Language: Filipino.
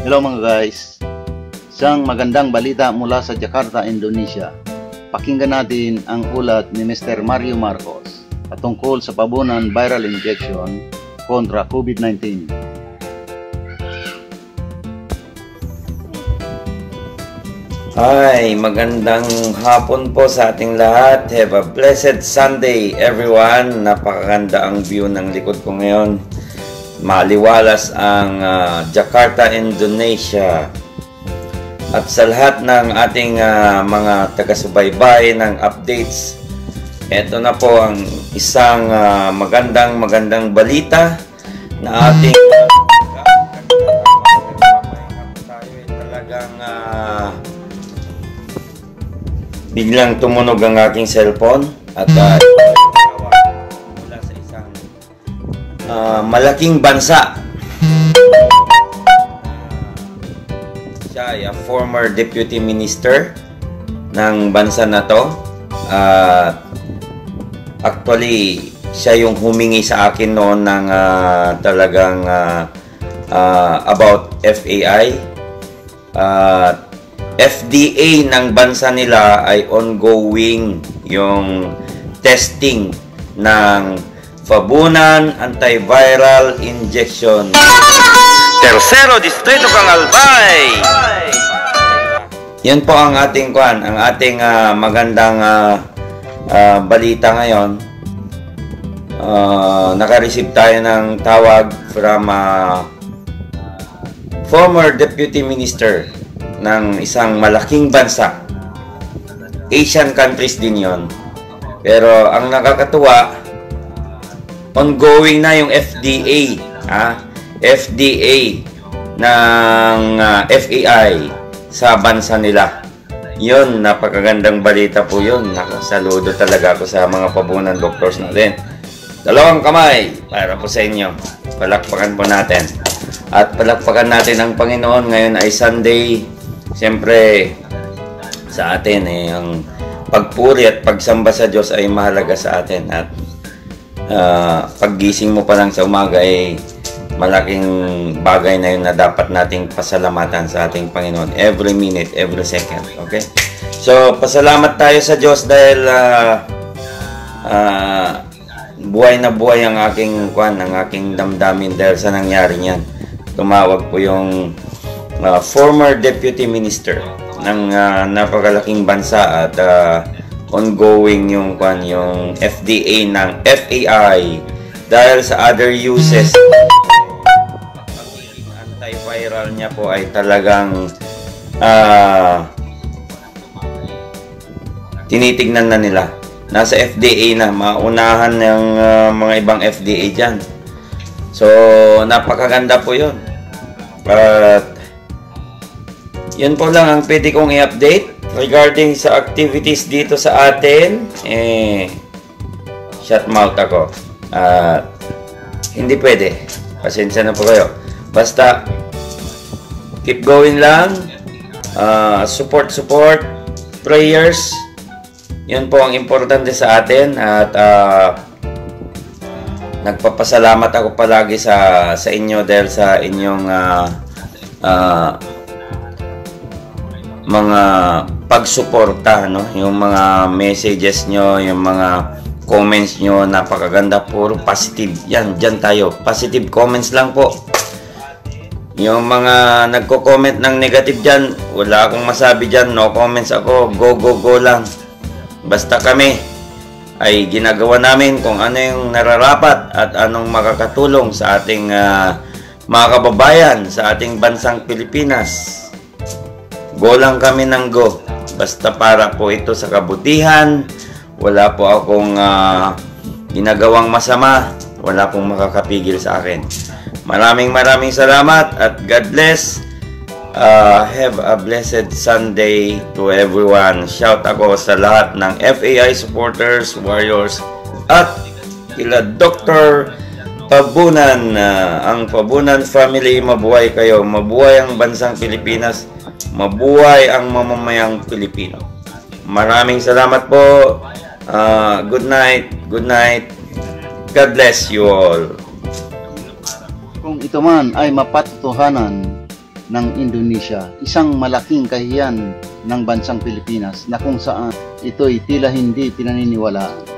Hello mga guys, isang magandang balita mula sa Jakarta, Indonesia. Pakinggan natin ang ulat ni Mr. Mario Marcos patungkol sa pabunan viral injection kontra COVID-19. Hi, magandang hapon po sa ating lahat. Have a blessed Sunday everyone. Napakaganda ang view ng likod ko ngayon. Maliwalas ang Jakarta, Indonesia. At sa lahat ng ating mga taga-subaybay ng updates, ito na po ang isang magandang balita na ating talagang biglang tumunog ang aking cellphone at mula sa isang malaking bansa. Siya ay former deputy minister ng bansa na to. Actually, siya yung humingi sa akin noon ng talagang about FAI. FDA ng bansa nila ay ongoing yung testing ng Fabunan Antiviral Injection. Tercero Distrito Cangalbay. Yan po ang ating magandang balita ngayon. Naka-receive tayo ng tawag from former deputy minister ng isang malaking bansa. Asian countries din yon. Pero ang nakakatuwa, ongoing na yung FDA, FDA ng FAI sa bansa nila. Yun, napakagandang balita po yun. Saludo talaga ako sa mga pabunan doctors natin. Dalawang kamay para po sa inyo. Palakpakan po natin. At palakpakan natin ang Panginoon. Ngayon ay Sunday. Siyempre, sa atin ang pagpuri at pagsamba sa Diyos ay mahalaga sa atin. At paggising mo pa lang sa umaga ay malaking bagay na yun na dapat nating pasalamatan sa ating Panginoon every minute, every second. Okay? So, pasalamat tayo sa Diyos dahil buhay na buhay ang aking damdamin dahil sa nangyari niyan. Tumawag po yung former deputy minister ng napakalaking bansa at ongoing yung FDA ng FAI dahil sa other uses. Antiviral niya po ay talagang tinitignan na nila. Nasa FDA na, maunahan ng mga ibang FDA dyan. So, napakaganda po yun. At yun po lang ang pwede kong i-update regarding sa activities dito sa atin. Shut mouth ako. Hindi pwede. Pasensya na po kayo. Basta keep going lang. Support, prayers. Yun po ang importante sa atin. At nagpapasalamat ako palagi sa inyo dahil sa inyong mga pagsuporta, no? Yung mga messages nyo, yung mga comments nyo, napakaganda, puro positive. Yan, dyan tayo. Positive comments lang po. Yung mga nagko-comment ng negative dyan, wala akong masabi dyan, no comments ako, go lang. Basta kami ay ginagawa namin kung ano yung nararapat at anong makakatulong sa ating mga kababayan sa ating bansang Pilipinas. Go lang kami ng go. Basta para po ito sa kabutihan. Wala po akong ginagawang masama. Wala pong makakapigil sa akin. Maraming salamat at God bless. Have a blessed Sunday to everyone. Shout ako sa lahat ng FAI supporters, warriors, at kila Dr. Pabunan. Ang Pabunan family, mabuhay kayo. Mabuhay ang bansang Pilipinas. Mabuhay ang mamamayang Pilipino. Maraming salamat po. Good night. God bless you all. Kung ito man ay mapatutuhanan ng Indonesia, isang malaking kahiyan ng bansang Pilipinas na kung saan ito'y tila hindi pinaniniwalaan.